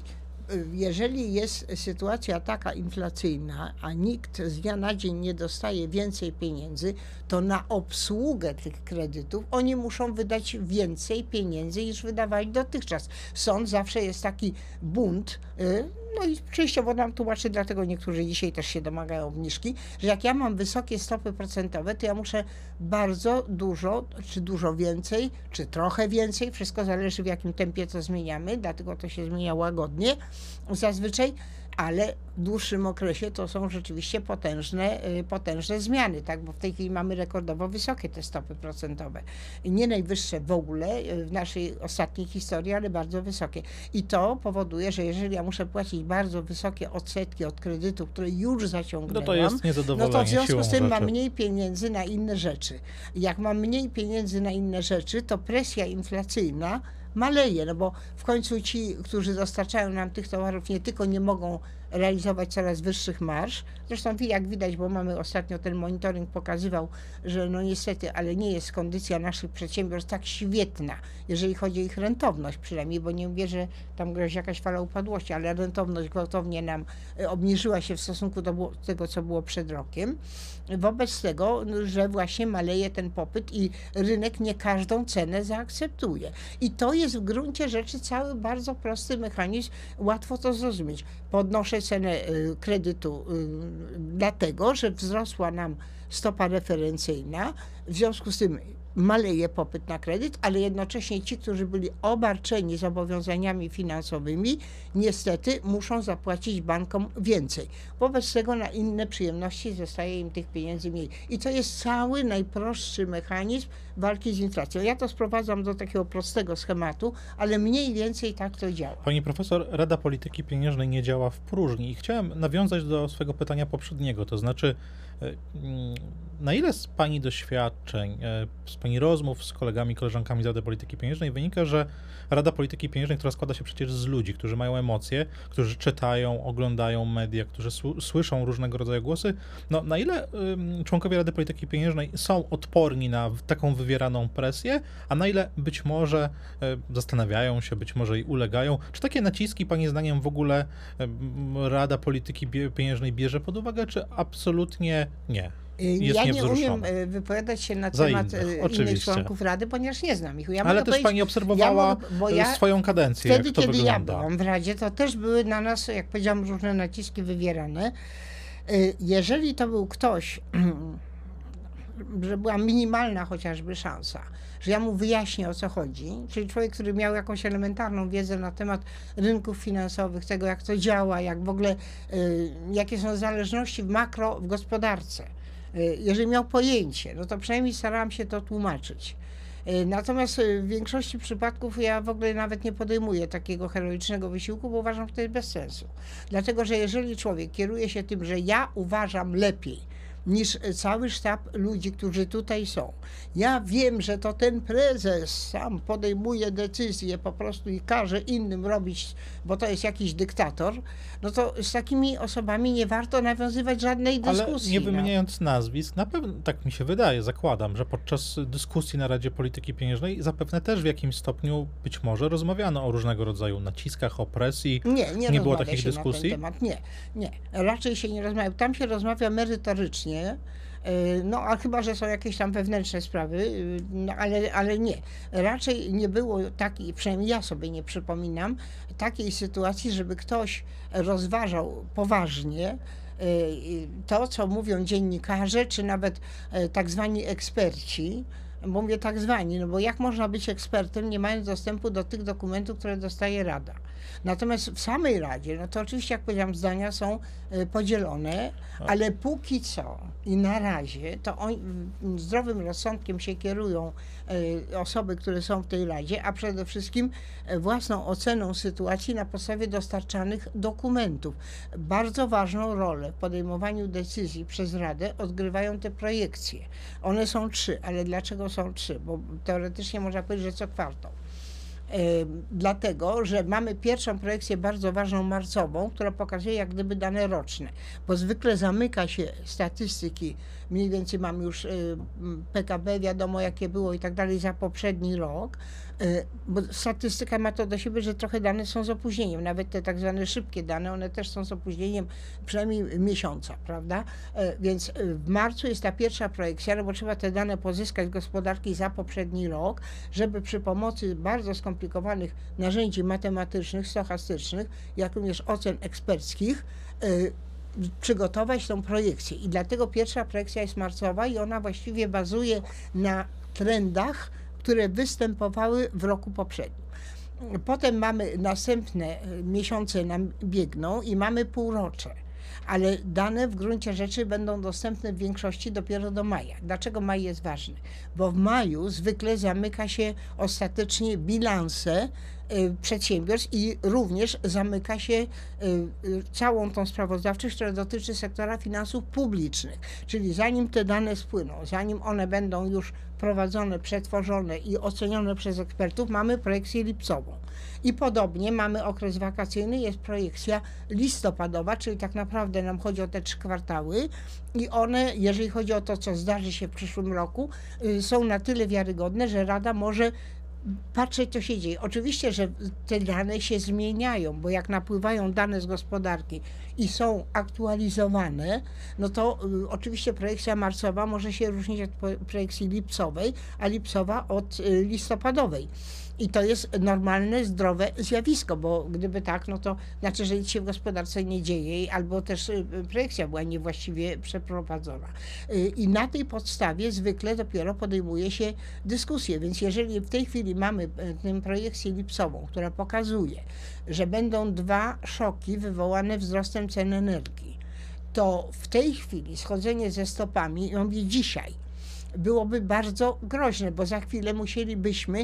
jeżeli jest sytuacja taka inflacyjna, a nikt z dnia na dzień nie dostaje więcej pieniędzy, to na obsługę tych kredytów oni muszą wydać więcej pieniędzy niż wydawali dotychczas. Stąd zawsze jest taki bunt, no i częściowo nam tłumaczy, dlatego niektórzy dzisiaj też się domagają obniżki, że jak ja mam wysokie stopy procentowe, to ja muszę bardzo dużo, czy dużo więcej, czy trochę więcej, wszystko zależy w jakim tempie to zmieniamy, dlatego to się zmienia łagodnie zazwyczaj, ale w dłuższym okresie to są rzeczywiście potężne zmiany, tak? Bo w tej chwili mamy rekordowo wysokie te stopy procentowe. Nie najwyższe w ogóle w naszej ostatniej historii, ale bardzo wysokie. I to powoduje, że jeżeli ja muszę płacić bardzo wysokie odsetki od kredytów, które już zaciągnęłam, no to jest niezadowolenie, no to w związku z tym mam rzeczy. mniej pieniędzy na inne rzeczy. Jak mam mniej pieniędzy na inne rzeczy, to presja inflacyjna maleje, no bo w końcu ci, którzy dostarczają nam tych towarów, nie tylko nie mogą realizować coraz wyższych marż, zresztą jak widać, bo mamy ostatnio ten monitoring pokazywał, że no niestety, ale nie jest kondycja naszych przedsiębiorstw tak świetna, jeżeli chodzi o ich rentowność przynajmniej, bo nie mówię, że tam grozi jakaś fala upadłości, ale rentowność gwałtownie nam obniżyła się w stosunku do tego, co było przed rokiem. Wobec tego, że właśnie maleje ten popyt i rynek nie każdą cenę zaakceptuje. I to jest w gruncie rzeczy cały bardzo prosty mechanizm, łatwo to zrozumieć. Podnoszę cenę kredytu dlatego, że wzrosła nam stopa referencyjna, w związku z tym maleje popyt na kredyt, ale jednocześnie ci, którzy byli obarczeni zobowiązaniami finansowymi, niestety muszą zapłacić bankom więcej. Wobec tego na inne przyjemności zostaje im tych pieniędzy mniej. I to jest cały najprostszy mechanizm walki z inflacją. Ja to sprowadzam do takiego prostego schematu, ale mniej więcej tak to działa. Pani profesor, Rada Polityki Pieniężnej nie działa w próżni i chciałem nawiązać do swojego pytania poprzedniego, to znaczy na ile z Pani doświadczeń, z Pani rozmów z kolegami, koleżankami z Rady Polityki Pieniężnej wynika, że Rada Polityki Pieniężnej, która składa się przecież z ludzi, którzy mają emocje, którzy czytają, oglądają media, którzy słyszą różnego rodzaju głosy, no na ile członkowie Rady Polityki Pieniężnej są odporni na taką wywieraną presję, a na ile być może zastanawiają się, być może i ulegają. Czy takie naciski Pani zdaniem w ogóle Rada Polityki Pieniężnej bierze pod uwagę, czy absolutnie nie? Ja nie umiem wypowiadać się na temat innych członków Rady, ponieważ nie znam ich. Ale też Pani obserwowała swoją kadencję. Wtedy, kiedy ja byłam w Radzie, to też były na nas, jak powiedziałam, różne naciski wywierane. Jeżeli to był ktoś, że była minimalna chociażby szansa, że ja mu wyjaśnię, o co chodzi, czyli człowiek, który miał jakąś elementarną wiedzę na temat rynków finansowych, tego jak to działa, jak w ogóle, jakie są zależności w gospodarce. Jeżeli miał pojęcie, no to przynajmniej starałam się to tłumaczyć. Natomiast w większości przypadków ja w ogóle nawet nie podejmuję takiego heroicznego wysiłku, bo uważam, że to jest bez sensu. Dlatego, że jeżeli człowiek kieruje się tym, że ja uważam lepiej niż cały sztab ludzi, którzy tutaj są. Ja wiem, że to ten prezes sam podejmuje decyzje po prostu i każe innym robić, bo to jest jakiś dyktator, no to z takimi osobami nie warto nawiązywać żadnej dyskusji. Ale nie wymieniając nazwisk, na pewno, tak mi się wydaje, zakładam, że podczas dyskusji na Radzie Polityki Pieniężnej zapewne też w jakimś stopniu być może rozmawiano o różnego rodzaju naciskach, opresji. Nie było takich dyskusji? Na ten temat. Nie. Raczej się nie rozmawia. Tam się rozmawia merytorycznie. No, a chyba, że są jakieś tam wewnętrzne sprawy, no, ale nie. Raczej nie było takiej, przynajmniej ja sobie nie przypominam, takiej sytuacji, żeby ktoś rozważał poważnie to, co mówią dziennikarze, czy nawet tak zwani eksperci, bo mówię tak zwani, no bo jak można być ekspertem, nie mając dostępu do tych dokumentów, które dostaje Rada. Natomiast w samej Radzie, no to oczywiście, jak powiedziałam, zdania są podzielone, ale póki co i na razie, to zdrowym rozsądkiem się kierują osoby, które są w tej Radzie, a przede wszystkim własną oceną sytuacji na podstawie dostarczanych dokumentów. Bardzo ważną rolę w podejmowaniu decyzji przez Radę odgrywają te projekcje. One są 3, ale dlaczego są 3? Bo teoretycznie można powiedzieć, że co kwartał. Dlatego, że mamy pierwszą projekcję bardzo ważną marcową, która pokazuje jak gdyby dane roczne, bo zwykle zamyka się statystyki, mniej więcej mamy już PKB, wiadomo jakie było i tak dalej za poprzedni rok, bo statystyka ma to do siebie, że trochę dane są z opóźnieniem, nawet te tak zwane szybkie dane, one też są z opóźnieniem przynajmniej miesiąca, prawda? Więc w marcu jest ta pierwsza projekcja, no bo trzeba te dane pozyskać z gospodarki za poprzedni rok, żeby przy pomocy bardzo skomplikowanych narzędzi matematycznych, stochastycznych, jak również ocen eksperckich, przygotować tą projekcję. I dlatego pierwsza projekcja jest marcowa i ona właściwie bazuje na trendach, które występowały w roku poprzednim. Potem mamy następne miesiące nam biegną i mamy półrocze, ale dane w gruncie rzeczy będą dostępne w większości dopiero do maja. Dlaczego maj jest ważny? Bo w maju zwykle zamyka się ostatecznie bilanse przedsiębiorstw i również zamyka się całą tą sprawozdawczość, która dotyczy sektora finansów publicznych. Czyli zanim te dane spłyną, zanim one będą już prowadzone, przetworzone i ocenione przez ekspertów, mamy projekcję lipcową. I podobnie mamy okres wakacyjny, jest projekcja listopadowa, czyli tak naprawdę nam chodzi o te 3 kwartały i one, jeżeli chodzi o to, co zdarzy się w przyszłym roku, są na tyle wiarygodne, że Rada może patrzeć, co się dzieje. Oczywiście, że te dane się zmieniają, bo jak napływają dane z gospodarki i są aktualizowane, no to oczywiście projekcja marcowa może się różnić od projekcji lipcowej, a lipcowa od listopadowej. I to jest normalne, zdrowe zjawisko, bo gdyby tak, no to znaczy, że nic się w gospodarce nie dzieje, albo też projekcja była niewłaściwie przeprowadzona. I na tej podstawie zwykle dopiero podejmuje się dyskusję. Więc jeżeli w tej chwili mamy tę projekcję lipcową, która pokazuje, że będą 2 szoki wywołane wzrostem cen energii, to w tej chwili schodzenie ze stopami, ja mówię dzisiaj, byłoby bardzo groźne, bo za chwilę musielibyśmy,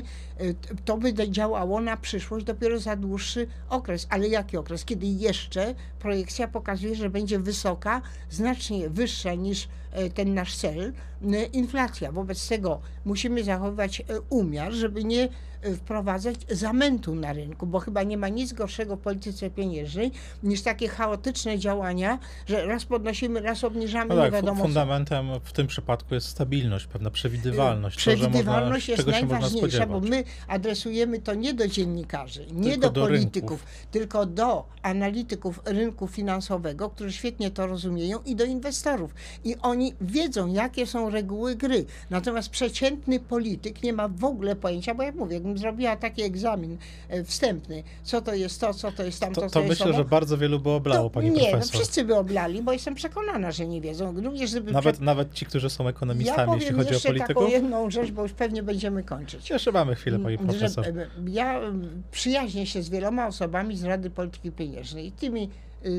to by działało na przyszłość dopiero za dłuższy okres. Ale jaki okres? Kiedy jeszcze projekcja pokazuje, że będzie wysoka, znacznie wyższa niż ten nasz cel, inflacja. Wobec tego musimy zachowywać umiar, żeby nie wprowadzać zamętu na rynku, bo chyba nie ma nic gorszego w polityce pieniężnej niż takie chaotyczne działania, że raz podnosimy, raz obniżamy, no nie wiadomo fundamentem w tym przypadku jest stabilność, pewna przewidywalność. Przewidywalność jest najważniejsza, bo my adresujemy to nie do dziennikarzy, nie do polityków, tylko do analityków rynku finansowego, którzy świetnie to rozumieją, i do inwestorów. I oni wiedzą, jakie są reguły gry. Natomiast przeciętny polityk nie ma w ogóle pojęcia, bo jak mówię, jakbym zrobiła taki egzamin wstępny, co to jest to, co to jest tamto, to myślę, że bardzo wielu by oblało, pani profesor. Nie, no wszyscy by oblali, bo jestem przekonana, że nie wiedzą. Również, żeby nawet ci, którzy są ekonomistami, jeśli chodzi o polityków. Ja powiem jeszcze taką jedną rzecz, bo już pewnie będziemy kończyć. Jeszcze mamy chwilę, pani profesor. Ja przyjaźnię się z wieloma osobami z Rady Polityki Pieniężnej, tymi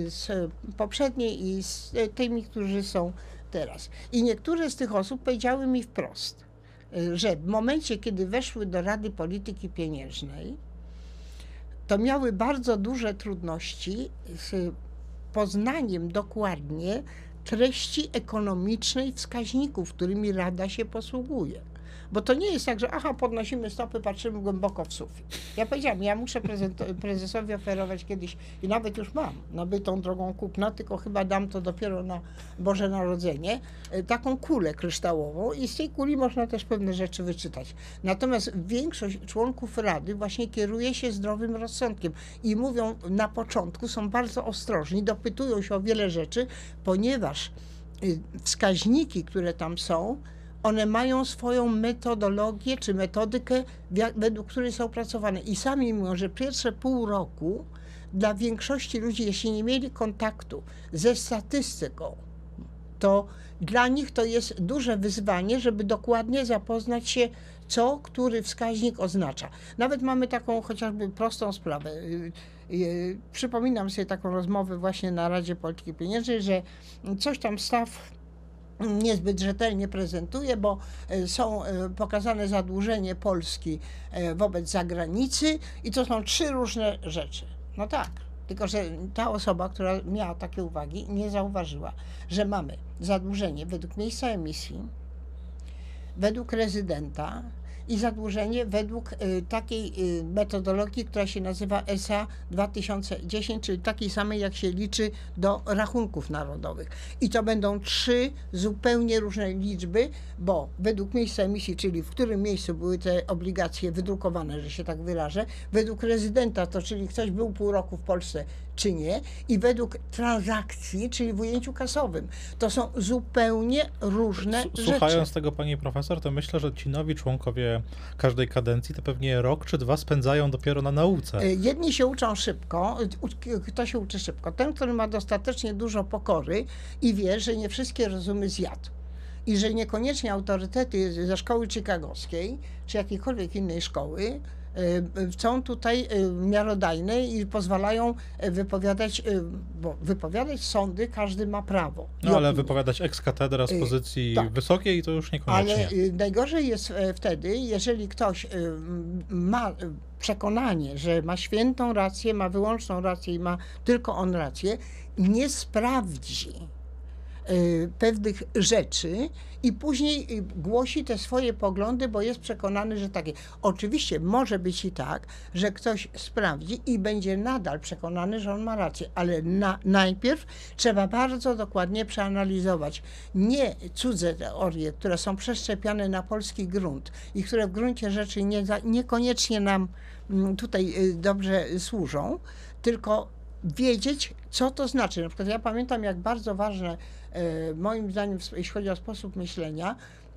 z poprzedniej i z tymi, którzy są teraz. I niektóre z tych osób powiedziały mi wprost, że w momencie, kiedy weszły do Rady Polityki Pieniężnej, to miały bardzo duże trudności z poznaniem dokładnie treści ekonomicznej wskaźników, którymi Rada się posługuje. Bo to nie jest tak, że podnosimy stopy, patrzymy głęboko w sufit. Ja powiedziałam, ja muszę prezesowi oferować kiedyś, i nawet już mam nabytą drogą kupna, tylko chyba dam to dopiero na Boże Narodzenie, taką kulę kryształową i z tej kuli można też pewne rzeczy wyczytać. Natomiast większość członków Rady właśnie kieruje się zdrowym rozsądkiem i mówią na początku, są bardzo ostrożni, dopytują się o wiele rzeczy, ponieważ wskaźniki, które tam są, one mają swoją metodologię czy metodykę, według której są opracowane. I sami mówią, że pierwsze pół roku dla większości ludzi, jeśli nie mieli kontaktu ze statystyką to dla nich to jest duże wyzwanie, żeby dokładnie zapoznać się, co który wskaźnik oznacza. Nawet mamy taką chociażby prostą sprawę. Przypominam sobie taką rozmowę właśnie na Radzie Polityki Pieniężnej, że coś tam staw niezbyt rzetelnie prezentuje, bo są pokazane zadłużenie Polski wobec zagranicy i to są 3 różne rzeczy. No tak, tylko że ta osoba, która miała takie uwagi, nie zauważyła, że mamy zadłużenie według miejsca emisji, według rezydenta i zadłużenie według takiej metodologii, która się nazywa ESA 2010, czyli takiej samej, jak się liczy do rachunków narodowych. I to będą 3 zupełnie różne liczby, bo według miejsca emisji, czyli w którym miejscu były te obligacje wydrukowane, że się tak wyrażę, według rezydenta, to czyli ktoś był pół roku w Polsce, czy nie, i według transakcji, czyli w ujęciu kasowym. To są zupełnie różne rzeczy. Słuchając tego, pani profesor, to myślę, że ci nowi członkowie każdej kadencji to pewnie rok czy 2 spędzają dopiero na nauce. Jedni się uczą szybko, kto się uczy szybko? Ten, który ma dostatecznie dużo pokory i wie, że nie wszystkie rozumy zjadł. I że niekoniecznie autorytety ze szkoły chicagowskiej, czy jakiejkolwiek innej szkoły, są tutaj miarodajne i pozwalają wypowiadać, bo wypowiadać sądy każdy ma prawo. No ale wypowiadać ex cathedra z pozycji wysokiej to już niekoniecznie. Ale najgorzej jest wtedy, jeżeli ktoś ma przekonanie, że ma świętą rację, ma wyłączną rację i ma tylko on rację, nie sprawdzi pewnych rzeczy i później głosi te swoje poglądy, bo jest przekonany, że takie. Oczywiście może być i tak, że ktoś sprawdzi i będzie nadal przekonany, że on ma rację, ale najpierw trzeba bardzo dokładnie przeanalizować nie cudze teorie, które są przeszczepiane na polski grunt i które w gruncie rzeczy niekoniecznie nam tutaj dobrze służą, tylko wiedzieć, co to znaczy. Na przykład ja pamiętam, jak bardzo ważne, moim zdaniem, jeśli chodzi o sposób myślenia,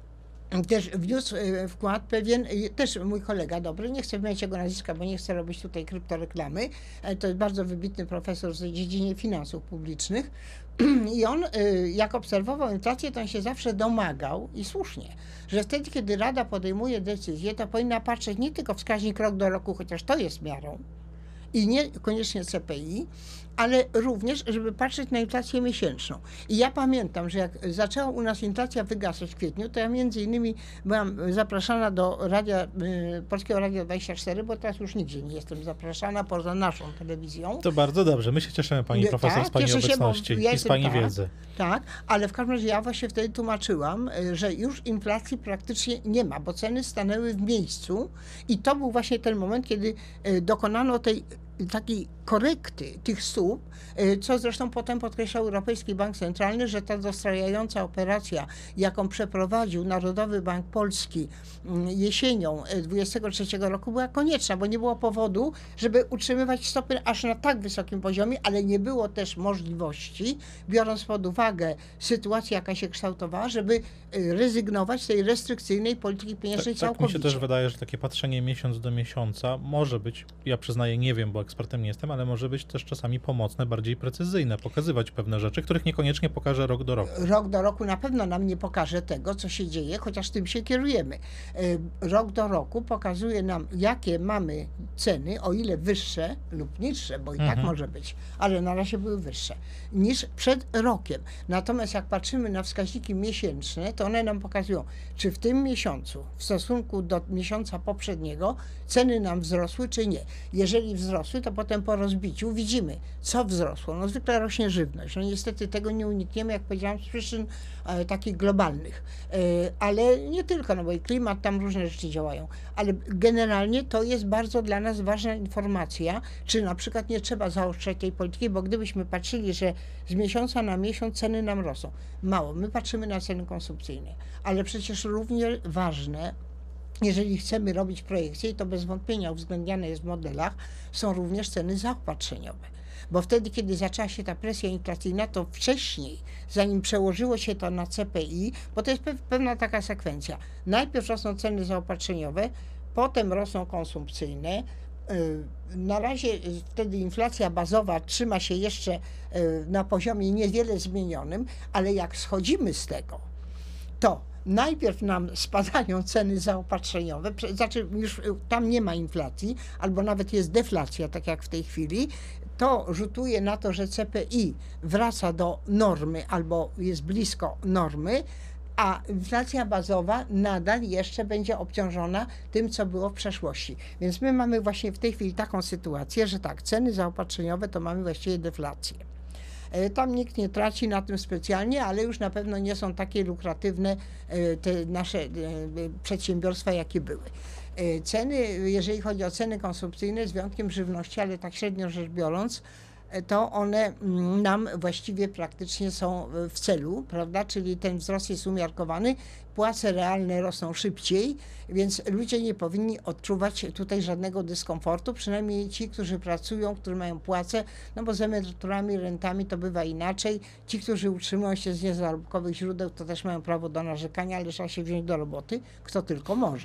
też wniósł wkład pewien, też mój kolega dobry, nie chcę wymieniać jego nazwiska, bo nie chcę robić tutaj kryptoreklamy, to jest bardzo wybitny profesor w dziedzinie finansów publicznych i on, jak obserwował inflację, to on się zawsze domagał, i słusznie, że wtedy, kiedy Rada podejmuje decyzję, to powinna patrzeć nie tylko wskaźnik rok do roku, chociaż to jest miarą, i nie koniecznie CPI, ale również, żeby patrzeć na inflację miesięczną. I ja pamiętam, że jak zaczęła u nas inflacja wygasać w kwietniu, to ja między innymi byłam zapraszana do Polskiego Radia 24, bo teraz już nigdzie nie jestem zapraszana poza naszą telewizją. To bardzo dobrze. My się cieszymy, pani profesor, z pani obecności i z pani wiedzy. Tak, ale w każdym razie ja właśnie wtedy tłumaczyłam, że już inflacji praktycznie nie ma, bo ceny stanęły w miejscu i to był właśnie ten moment, kiedy dokonano tej takiej korekty tych stóp, co zresztą potem podkreślał Europejski Bank Centralny, że ta dostrajająca operacja, jaką przeprowadził Narodowy Bank Polski jesienią 2023 roku, była konieczna, bo nie było powodu, żeby utrzymywać stopy aż na tak wysokim poziomie, ale nie było też możliwości, biorąc pod uwagę sytuację, jaka się kształtowała, żeby rezygnować z tej restrykcyjnej polityki pieniężnej całkowicie. Tak mi się też wydaje, że takie patrzenie miesiąc do miesiąca może być, ja przyznaję, nie wiem, bo ekspertem nie jestem, ale może być też czasami pomocne, bardziej precyzyjne, pokazywać pewne rzeczy, których niekoniecznie pokaże rok do roku. Rok do roku na pewno nam nie pokaże tego, co się dzieje, chociaż tym się kierujemy. Rok do roku pokazuje nam, jakie mamy ceny, o ile wyższe lub niższe, bo i tak może być, ale na razie były wyższe, niż przed rokiem. Natomiast jak patrzymy na wskaźniki miesięczne, to one nam pokazują, czy w tym miesiącu, w stosunku do miesiąca poprzedniego, ceny nam wzrosły, czy nie. Jeżeli wzrosły, to potem po rozbiciu widzimy, co wzrosło. No zwykle rośnie żywność. No niestety tego nie unikniemy, jak powiedziałam, z przyczyn takich globalnych. Ale nie tylko, no bo i klimat, tam różne rzeczy działają. Ale generalnie to jest bardzo dla nas ważna informacja, czy na przykład nie trzeba zaostrzać tej polityki, bo gdybyśmy patrzyli, że z miesiąca na miesiąc ceny nam rosną. Mało. My patrzymy na ceny konsumpcyjne. Ale przecież równie ważne, jeżeli chcemy robić projekcje, i to bez wątpienia uwzględniane jest w modelach, są również ceny zaopatrzeniowe. Bo wtedy, kiedy zaczęła się ta presja inflacyjna, to wcześniej, zanim przełożyło się to na CPI, bo to jest pewna taka sekwencja. Najpierw rosną ceny zaopatrzeniowe, potem rosną konsumpcyjne, na razie wtedy inflacja bazowa trzyma się jeszcze na poziomie niewiele zmienionym, ale jak schodzimy z tego, to najpierw nam spadają ceny zaopatrzeniowe, znaczy już tam nie ma inflacji, albo nawet jest deflacja, tak jak w tej chwili. To rzutuje na to, że CPI wraca do normy albo jest blisko normy, a inflacja bazowa nadal jeszcze będzie obciążona tym, co było w przeszłości. Więc my mamy właśnie w tej chwili taką sytuację, że tak, ceny zaopatrzeniowe to mamy właściwie deflację. Tam nikt nie traci na tym specjalnie, ale już na pewno nie są takie lukratywne te nasze przedsiębiorstwa, jakie były. Ceny, jeżeli chodzi o ceny konsumpcyjne, z wyjątkiem żywności, ale tak średnio rzecz biorąc, to one nam właściwie praktycznie są w celu, prawda? Czyli ten wzrost jest umiarkowany, płace realne rosną szybciej, więc ludzie nie powinni odczuwać tutaj żadnego dyskomfortu, przynajmniej ci, którzy pracują, którzy mają płacę, no bo z emeryturami, rentami to bywa inaczej. Ci, którzy utrzymują się z niezarobkowych źródeł, to też mają prawo do narzekania, ale trzeba się wziąć do roboty, kto tylko może.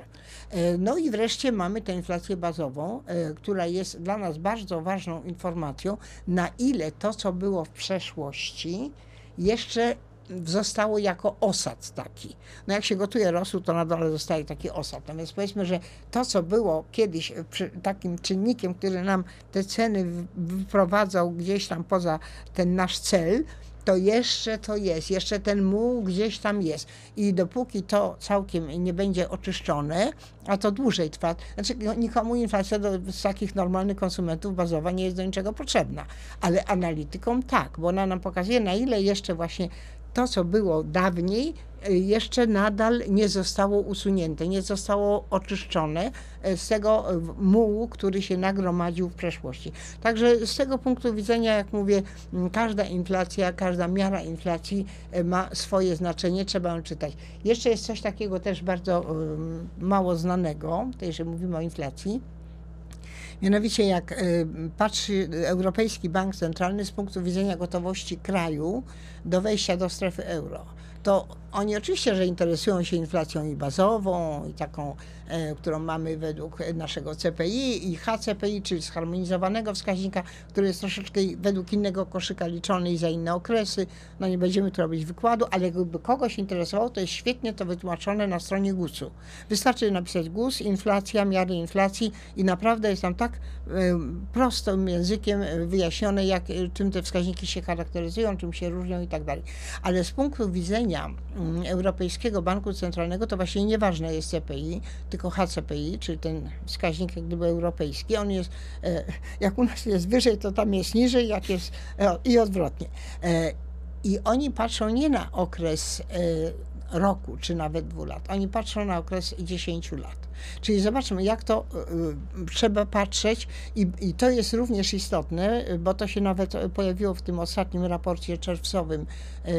No i wreszcie mamy tę inflację bazową, która jest dla nas bardzo ważną informacją, na ile to, co było w przeszłości, jeszcze zostało jako osad taki. No jak się gotuje rosół, to na dole zostaje taki osad. Natomiast powiedzmy, że to, co było kiedyś takim czynnikiem, który nam te ceny wyprowadzał gdzieś tam poza ten nasz cel, to jest, jeszcze ten muł gdzieś tam jest. I dopóki to całkiem nie będzie oczyszczone, a to dłużej trwa, znaczy nikomu inflacja z takich normalnych konsumentów bazowa nie jest do niczego potrzebna, ale analitykom tak, bo ona nam pokazuje, na ile jeszcze właśnie to, co było dawniej, jeszcze nadal nie zostało usunięte, nie zostało oczyszczone z tego mułu, który się nagromadził w przeszłości. Także z tego punktu widzenia, jak mówię, każda inflacja, każda miara inflacji ma swoje znaczenie, trzeba ją czytać. Jeszcze jest coś takiego też bardzo mało znanego, jeżeli mówimy o inflacji. Mianowicie jak patrzy Europejski Bank Centralny z punktu widzenia gotowości kraju do wejścia do strefy euro, to oni oczywiście, że interesują się inflacją i bazową, i taką, którą mamy według naszego CPI i HCPI, czyli zharmonizowanego wskaźnika, który jest troszeczkę według innego koszyka liczony i za inne okresy. No nie będziemy tu robić wykładu, ale jakby kogoś interesowało, to jest świetnie to wytłumaczone na stronie GUS-u. Wystarczy napisać GUS, inflacja, miary inflacji i naprawdę jest tam tak prostym językiem wyjaśnione, czym te wskaźniki się charakteryzują, czym się różnią i tak dalej. Ale z punktu widzenia Europejskiego Banku Centralnego to właśnie nieważne jest CPI, tylko HCPI, czyli ten wskaźnik jak gdyby europejski. On jest, jak u nas jest wyżej, to tam jest niżej, jak jest i odwrotnie. I oni patrzą nie na okres roku, czy nawet 2 lat. Oni patrzą na okres 10 lat. Czyli zobaczmy, jak to trzeba patrzeć i to jest również istotne, bo to się nawet pojawiło w tym ostatnim raporcie czerwcowym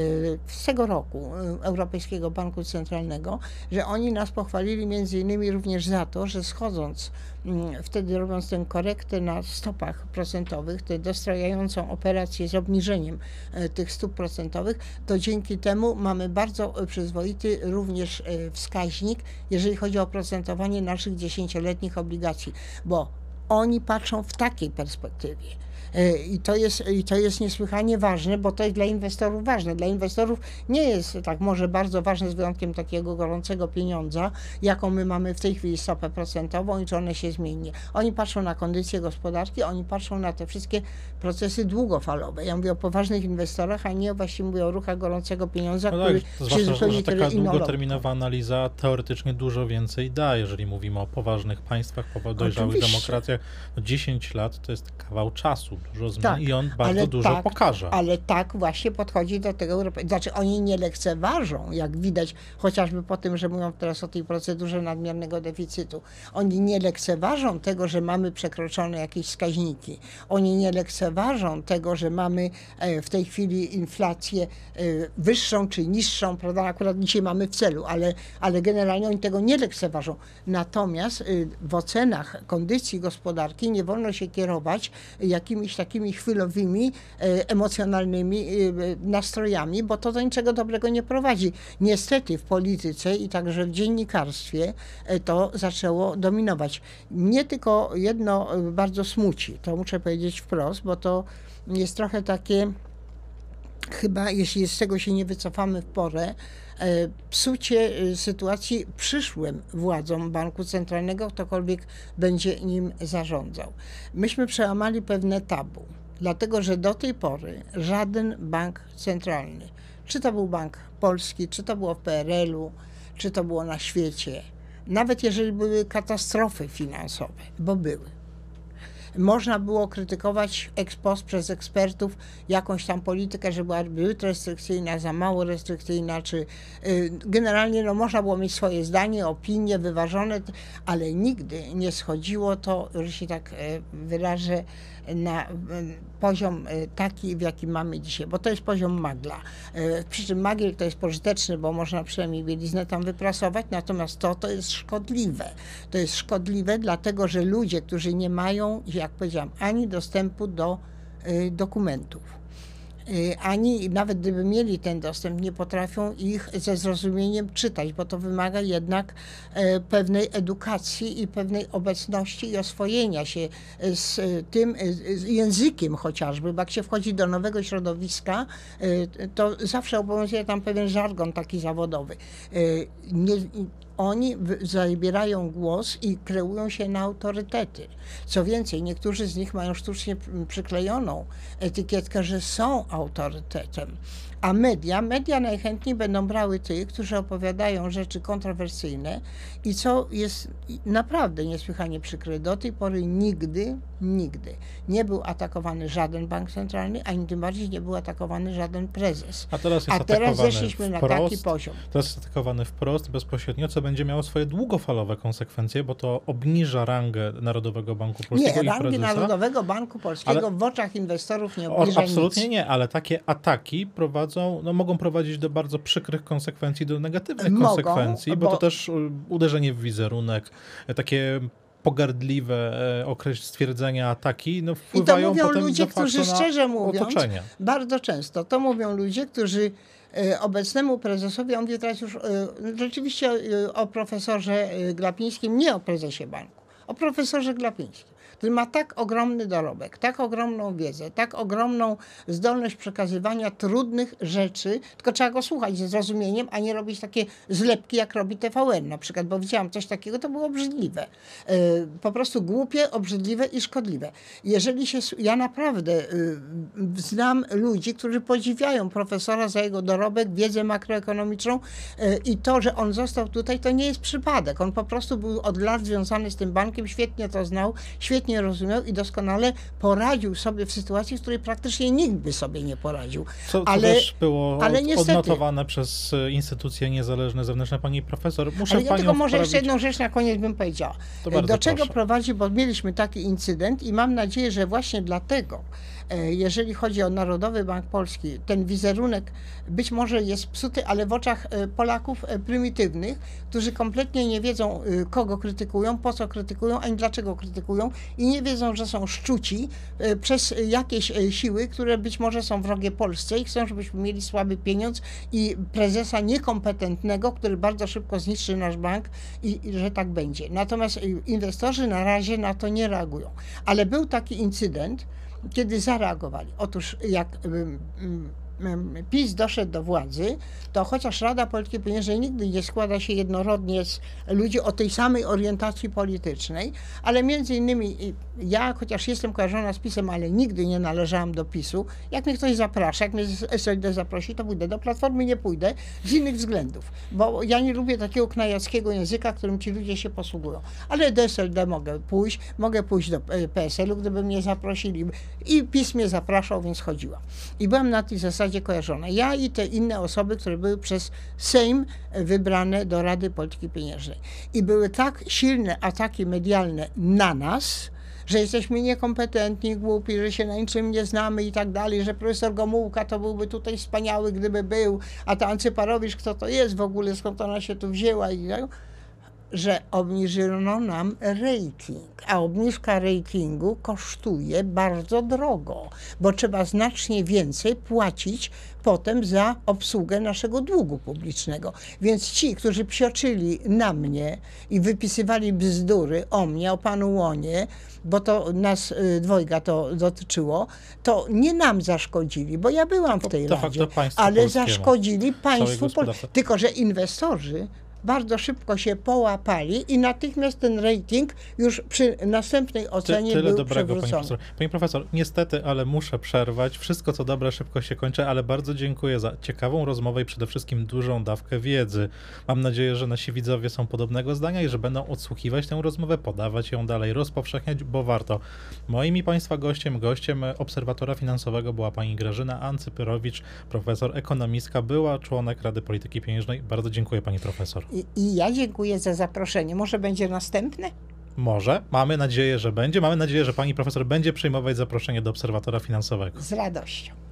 z tego roku Europejskiego Banku Centralnego, że oni nas pochwalili między innymi również za to, że schodząc, wtedy robiąc tę korektę na stopach procentowych, tę dostrajającą operację z obniżeniem tych stóp procentowych, to dzięki temu mamy bardzo przyzwoity również wskaźnik, jeżeli chodzi o oprocentowanie naszych 10-letnich obligacji, bo oni patrzą w takiej perspektywie. I to jest niesłychanie ważne, bo to jest dla inwestorów ważne. Dla inwestorów nie jest tak może bardzo ważne z wyjątkiem takiego gorącego pieniądza, jaką my mamy w tej chwili stopę procentową i czy one się zmieni. Oni patrzą na kondycję gospodarki, oni patrzą na te wszystkie procesy długofalowe. Ja mówię o poważnych inwestorach, a nie właśnie mówię o ruchach gorącego pieniądza, no który tak, się zupełnie taka długoterminowa analiza teoretycznie dużo więcej da, jeżeli mówimy o poważnych państwach, dojrzałych demokracjach. No 10 lat to jest kawał czasu. Dużo zmian tak, i on bardzo dużo pokaże. Ale tak właśnie podchodzi do tego Europejskiego. Znaczy oni nie lekceważą, jak widać chociażby po tym, że mówią teraz o tej procedurze nadmiernego deficytu. Oni nie lekceważą tego, że mamy przekroczone jakieś wskaźniki. Oni nie lekceważą tego, że mamy w tej chwili inflację wyższą czy niższą, prawda? Akurat dzisiaj mamy w celu, ale generalnie oni tego nie lekceważą. Natomiast w ocenach kondycji gospodarki nie wolno się kierować jakimiś jakimiś takimi chwilowymi, emocjonalnymi nastrojami, bo to do niczego dobrego nie prowadzi. Niestety w polityce i także w dziennikarstwie to zaczęło dominować. Mnie tylko jedno bardzo smuci, to muszę powiedzieć wprost, bo to jest trochę takie, chyba jeśli z tego się nie wycofamy w porę, psucie sytuacji przyszłym władzom Banku Centralnego, ktokolwiek będzie nim zarządzał. Myśmy przełamali pewne tabu, dlatego że do tej pory żaden bank centralny, czy to był Bank Polski, czy to było w PRL-u, czy to było na świecie, nawet jeżeli były katastrofy finansowe, bo były, można było krytykować ex post przez ekspertów jakąś tam politykę, że była zbyt restrykcyjna, za mało restrykcyjna, czy generalnie no, można było mieć swoje zdanie, opinie wyważone, ale nigdy nie schodziło to, że się tak wyrażę, na poziom taki, w jakim mamy dzisiaj, bo to jest poziom magla. Przy czym magiel to jest pożyteczny, bo można przynajmniej bieliznę tam wyprasować, natomiast to jest szkodliwe. To jest szkodliwe, dlatego że ludzie, którzy nie mają, jak powiedziałam, ani dostępu do dokumentów, ani nawet gdyby mieli ten dostęp, nie potrafią ich ze zrozumieniem czytać, bo to wymaga jednak pewnej edukacji i pewnej obecności i oswojenia się z tym z językiem chociażby, bo jak się wchodzi do nowego środowiska, to zawsze obowiązuje tam pewien żargon taki zawodowy. Oni zabierają głos i kreują się na autorytety. Co więcej, niektórzy z nich mają sztucznie przyklejoną etykietkę, że są autorytetem. A media najchętniej będą brały tych, którzy opowiadają rzeczy kontrowersyjne i co jest naprawdę niesłychanie przykre. Do tej pory nigdy nie był atakowany żaden bank centralny, ani tym bardziej nie był atakowany żaden prezes. A teraz zeszliśmy na taki poziom. Teraz jest atakowany wprost, bezpośrednio, co będzie miało swoje długofalowe konsekwencje, bo to obniża rangę Narodowego Banku Polskiego i prezesa. Nie, rangi Narodowego Banku Polskiego w oczach inwestorów nie obniża absolutnie nic. Nie, ale takie ataki mogą prowadzić do bardzo przykrych konsekwencji, do negatywnych konsekwencji, bo to też uderzenie w wizerunek, takie pogardliwe stwierdzenia, ataki, wpływają potem I to mówią ludzie, którzy szczerze mówiąc, otoczenie. Bardzo często, to mówią ludzie, którzy obecnemu prezesowi, on wie teraz już rzeczywiście o profesorze Glapińskim, nie o prezesie banku, o profesorze Glapińskim, który ma tak ogromny dorobek, tak ogromną wiedzę, tak ogromną zdolność przekazywania trudnych rzeczy, tylko trzeba go słuchać ze zrozumieniem, a nie robić takie zlepki, jak robi TVN na przykład, bo widziałam coś takiego, to było obrzydliwe. Po prostu głupie, obrzydliwe i szkodliwe. Ja naprawdę znam ludzi, którzy podziwiają profesora za jego dorobek, wiedzę makroekonomiczną i to, że on został tutaj, to nie jest przypadek. On po prostu był od lat związany z tym bankiem, świetnie to znał, świetnie rozumiał i doskonale poradził sobie w sytuacji, w której praktycznie nikt by sobie nie poradził. Co też było odnotowane przez instytucje niezależne, zewnętrzne. Pani profesor, muszę ja tylko może jeszcze jedną rzecz na koniec bym powiedziała. Do czego prowadzi, bo mieliśmy taki incydent i mam nadzieję, że właśnie dlatego, jeżeli chodzi o Narodowy Bank Polski, ten wizerunek być może jest psuty, ale w oczach Polaków prymitywnych, którzy kompletnie nie wiedzą, kogo krytykują, po co krytykują, ani dlaczego krytykują i nie wiedzą, że są szczuci przez jakieś siły, które być może są wrogie Polsce i chcą, żebyśmy mieli słaby pieniądz i prezesa niekompetentnego, który bardzo szybko zniszczy nasz bank i że tak będzie. Natomiast inwestorzy na razie na to nie reagują. Ale był taki incydent, kiedy zareagowali. Otóż jak PiS doszedł do władzy, to chociaż Rada Polityki Pieniężnej nigdy nie składa się jednorodnie z ludzi o tej samej orientacji politycznej, ale między innymi ja, chociaż jestem kojarzona z PiS-em, ale nigdy nie należałam do PiS-u, jak mnie ktoś zaprasza, jak mnie z SLD zaprosi, to pójdę. Do Platformy nie pójdę z innych względów, bo ja nie lubię takiego knajackiego języka, którym ci ludzie się posługują. Ale do SLD mogę pójść do PSL-u, gdyby mnie zaprosili. I PiS mnie zapraszał, więc chodziłam. I byłam na tej zasadzie kojarzona. Ja i te inne osoby, które były przez Sejm wybrane do Rady Polityki Pieniężnej. I były tak silne ataki medialne na nas, że jesteśmy niekompetentni, głupi, że się na niczym nie znamy i tak dalej, że profesor Gomułka to byłby tutaj wspaniały, gdyby był, a ta Ancyparowicz, kto to jest w ogóle, skąd ona się tu wzięła i tak. że obniżono nam rating, a obniżka ratingu kosztuje bardzo drogo, bo trzeba znacznie więcej płacić potem za obsługę naszego długu publicznego. Więc ci, którzy psioczyli na mnie i wypisywali bzdury o mnie, o panu Łonie, bo to nas dwojga to dotyczyło, to nie nam zaszkodzili, bo ja byłam w tej radzie, ale zaszkodzili państwu, tylko że inwestorzy bardzo szybko się połapali i natychmiast ten rating już przy następnej ocenie Tyle był dobrego, przewrócony. Pani profesor, niestety, ale muszę przerwać. Wszystko co dobre szybko się kończy, ale bardzo dziękuję za ciekawą rozmowę i przede wszystkim dużą dawkę wiedzy. Mam nadzieję, że nasi widzowie są podobnego zdania i że będą odsłuchiwać tę rozmowę, podawać ją dalej, rozpowszechniać, bo warto. Moim i Państwa gościem Obserwatora Finansowego była pani Grażyna Ancypyrowicz, profesor, ekonomistka, była członek Rady Polityki Pieniężnej. Bardzo dziękuję pani profesor. I ja dziękuję za zaproszenie. Może będzie następne? Może. Mamy nadzieję, że będzie. Mamy nadzieję, że pani profesor będzie przyjmować zaproszenie do Obserwatora Finansowego. Z radością.